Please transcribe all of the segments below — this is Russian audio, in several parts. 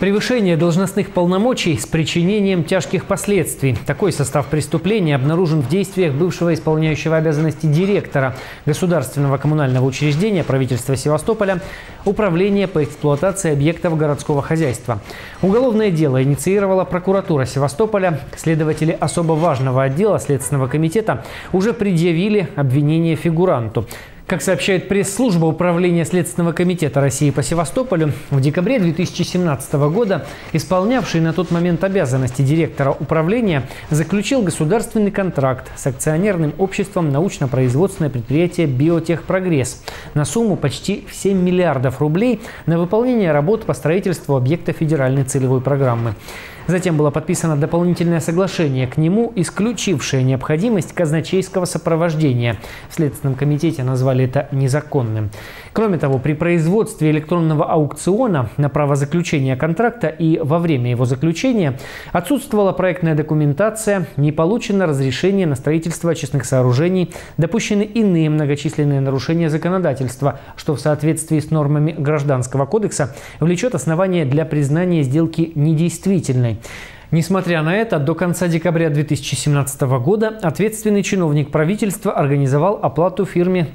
Превышение должностных полномочий с причинением тяжких последствий. Такой состав преступления обнаружен в действиях бывшего исполняющего обязанности директора государственного коммунального учреждения правительства Севастополя Управления по эксплуатации объектов городского хозяйства. Уголовное дело инициировала прокуратура Севастополя. Следователи особо важного отдела Следственного комитета уже предъявили обвинение фигуранту. Как сообщает пресс-служба Управления Следственного комитета России по Севастополю, в декабре 2017 года исполнявший на тот момент обязанности директора управления заключил государственный контракт с акционерным обществом научно-производственное предприятие «Биотехпрогресс» на сумму почти в 7 миллиардов рублей на выполнение работ по строительству объекта федеральной целевой программы. Затем было подписано дополнительное соглашение к нему, исключившее необходимость казначейского сопровождения. В Следственном комитете назвали это незаконным. Кроме того, при производстве электронного аукциона на право заключения контракта и во время его заключения отсутствовала проектная документация, не получено разрешение на строительство очистных сооружений, допущены иные многочисленные нарушения законодательства, что в соответствии с нормами Гражданского кодекса влечет основание для признания сделки недействительной. Несмотря на это, до конца декабря 2017 года ответственный чиновник правительства организовал оплату фирме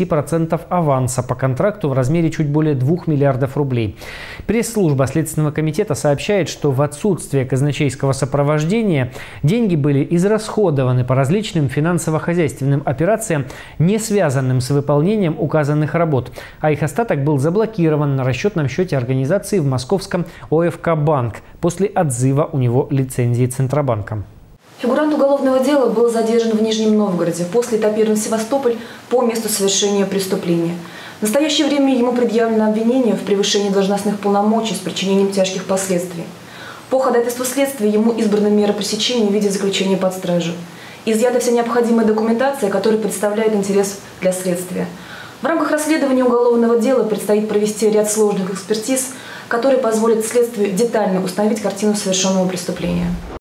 30% аванса по контракту в размере чуть более 2 миллиардов рублей. Пресс-служба Следственного комитета сообщает, что в отсутствие казначейского сопровождения деньги были израсходованы по различным финансово-хозяйственным операциям, не связанным с выполнением указанных работ, а их остаток был заблокирован на расчетном счете организации в московском ОФК «Банк» после отзыва у него лицензии Центробанком. Фигурант уголовного дела был задержан в Нижнем Новгороде, после этапирован в Севастополь по месту совершения преступления. В настоящее время ему предъявлено обвинение в превышении должностных полномочий с причинением тяжких последствий. По ходатайству следствия ему избрана мера пресечения в виде заключения под стражу. Изъята вся необходимая документация, которая представляет интерес для следствия. В рамках расследования уголовного дела предстоит провести ряд сложных экспертиз, которые позволят следствию детально установить картину совершенного преступления.